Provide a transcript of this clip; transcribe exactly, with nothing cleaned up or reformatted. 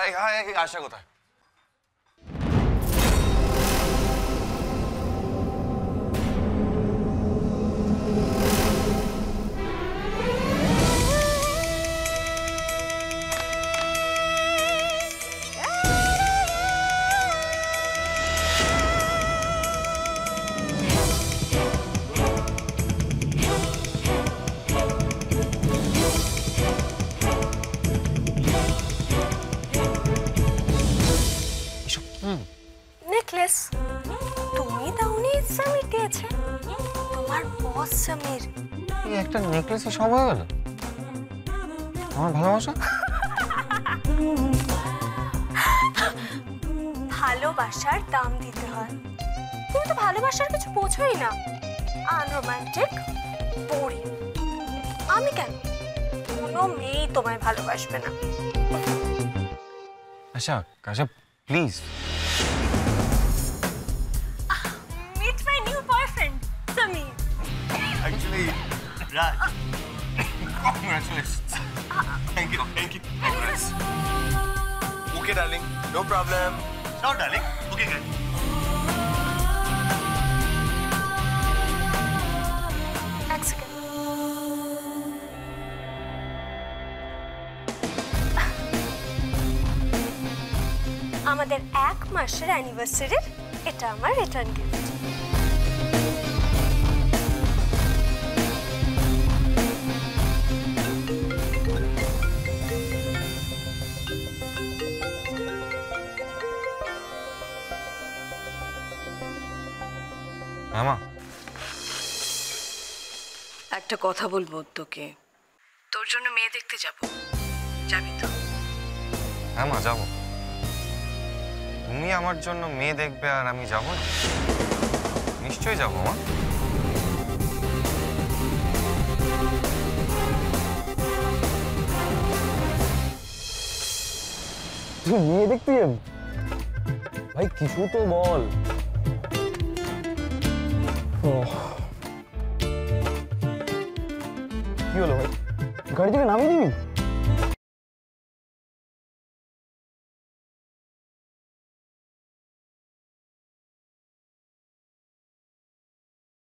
আশা কোথায়? নেকলেস তুমি দাওনি, সমীর দিয়েছে। তোমার বস সমীর। এই একটা নেকলেসে সব হয়ে গেল? আমার ভালোবাসা? ভালোবাসার দাম দিতে হয়। তুমি তো ভালোবাসার কিছু বোঝোই না, আনরোমান্টিক, বোরিং। আমি কেন? কোনো মেয়েই তোমায় ভালোবাসবে না। আশা, কাশা please. Meet my new boyfriend, Sameer. Actually, Raj. Congratulations. Thank you, thank you. Congrats. Okay, darling. No problem. Sure, darling. Okay, guys. এক সেকেন্ড। আমাদের এক মাসের অ্যানিভার্সারির এটা আমার রিটার্ন গিফট। মামা, একটা কথা বলবো তোকে। তোর জন্য মেয়ে দেখতে যাব, যাবি তো? হ্যাঁ মা, যাবো। তুমি আমার জন্য মেয়ে দেখবে আর আমি যাব না? নিশ্চয়ই যাবো মা। তুই মেয়ে দেখতে যাবি? ভাই কিছু তো বল। কি হলো ভাই, গাড়ি থেকে নামিয়ে দিবি?